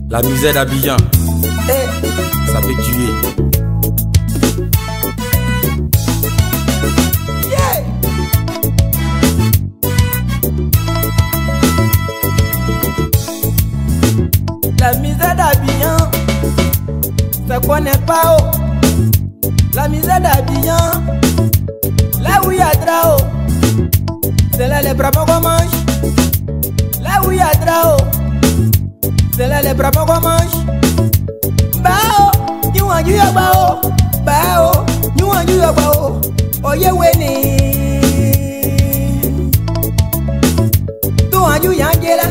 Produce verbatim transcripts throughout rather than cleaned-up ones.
La misère d'Abidjan, Eh, ça peut tuer. yeah. La misère d'Abidjan, ça connaît pas oh. La misère d'Abidjan, là où il y a drao, c'est là les bras qu'on mange. Là où il y a drao, c'est là les bras qu'on mange. Bao, you want you bao, bao, you want you bao. Oh yeah, winning. Tu want you yangela.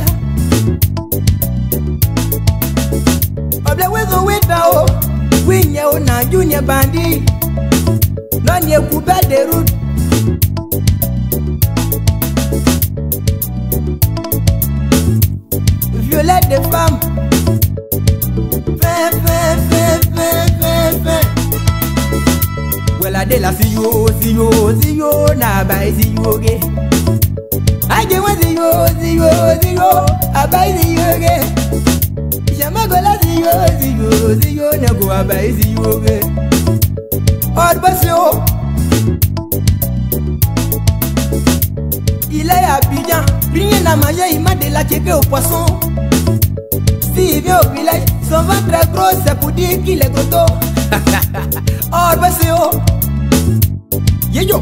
Oble wezo wetao, winye ona junior bandi. Non ye coupe de route. Violette de femmes. Fin, fin, fin, fin, fin, fin. Wela de la si yo, si yo, si yo, na bai si yo ge. Aje wa si yo, si yo, si yo, abai si yo ge. Jama gola si yo, si yo, si yo, na go abai si yo ge. Orbasio. Il est à Abidjan, rien n'a mangé, il m'a délaqué au poisson. S'il vient au village, son ventre est gros, c'est pour dire qu'il est goto. Orbasio. Yeyo.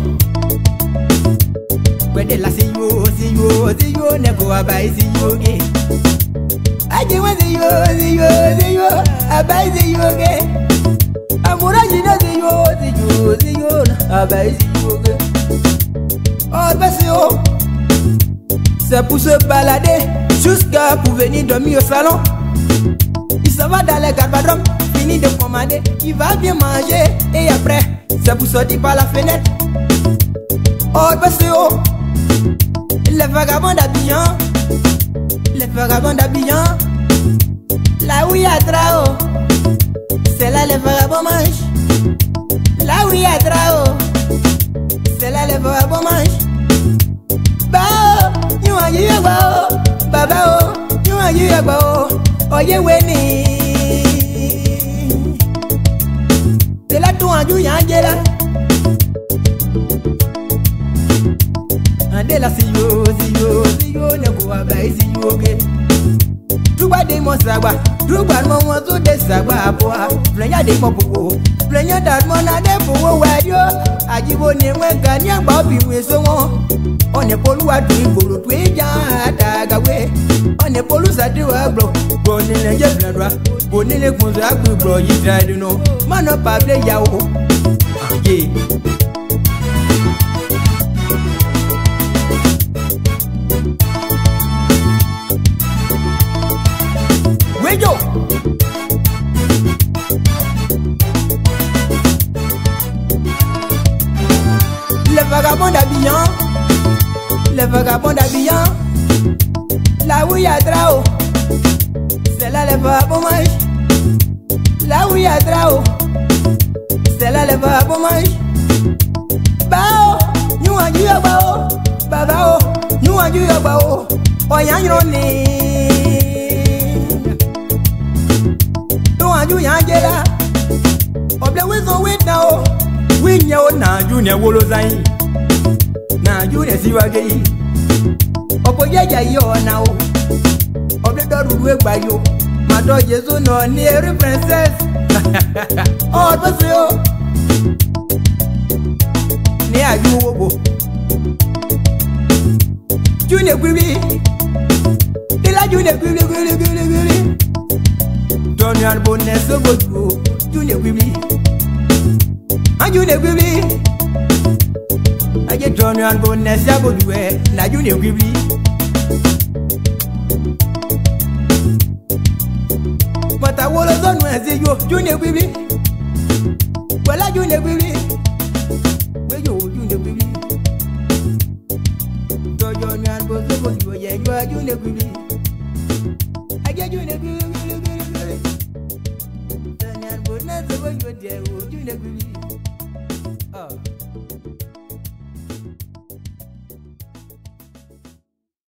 Wede la si yo, si yo, si yo, ne go abai si yo ge. Aje wa si yo, si yo, si yo, abai si yo ge. Amoura jina si yo, si yo, si yo, abai si yo ge. Orbasio. C'est pour se balader jusqu'à pour venir dormir au salon. Il s'en va dans les garbadromes, fini de commander, il va bien manger et après c'est pour sortir par la fenêtre. Orbasio. Les vagabonds d'Abidjan, les vagabonds d'Abidjan, là où il y a drao, c'est là les vagabonds mangent. Là où il y a drao, c'est là les vagabonds mangent. Bao, you want you bao, babao, you want you bao, oh yeah winning. C'est là tout en you yangela. Ande la si yo, si yo, si yo, ne go abai si yo ge. Tuba de mo sagba, tuba mo mo so de sagba poa. Plenya de popo, plenya dat mo na de powo wadio. Ajibo ni wenga ni agba bi we so won. On est polu a dui bolo tu eja tagawe. On est polu sa di wa blo. Boni le je bladwa, boni le kunzo agbu blo yi drive no. Mano pa ble yawo. Yeah. Wejo. Les vagabonds d'Abidjan, les vagabonds d'Abidjan, là où il y a drao, c'est là les vagabonds mangent. Là où il y a drao, c'est là les vagabonds mangent. Bao, nous en Dieu bao, babao, nous en Dieu bao, oh yangrone. Nous en Dieu yangela, oble wezo wetao. Winya o na junior wolo zain na junior siwage opo jeja yo na o oble do ru egba yo ma do Jesu no ni eri princess o bo se o ni aju wobo junior gbibi ila junior gbibi gbibi gbibi gbibi Donian bonnes ogoju junior gbibi. You ne gbibi, aje Johnny and bonnes ya godwe na you ne gbibi. Mata wolo zonu eze yo you ne gbibi. Wala you ne gbibi. We yo you ne gbibi. Johnny and bonnes godwe ye you ne gbibi.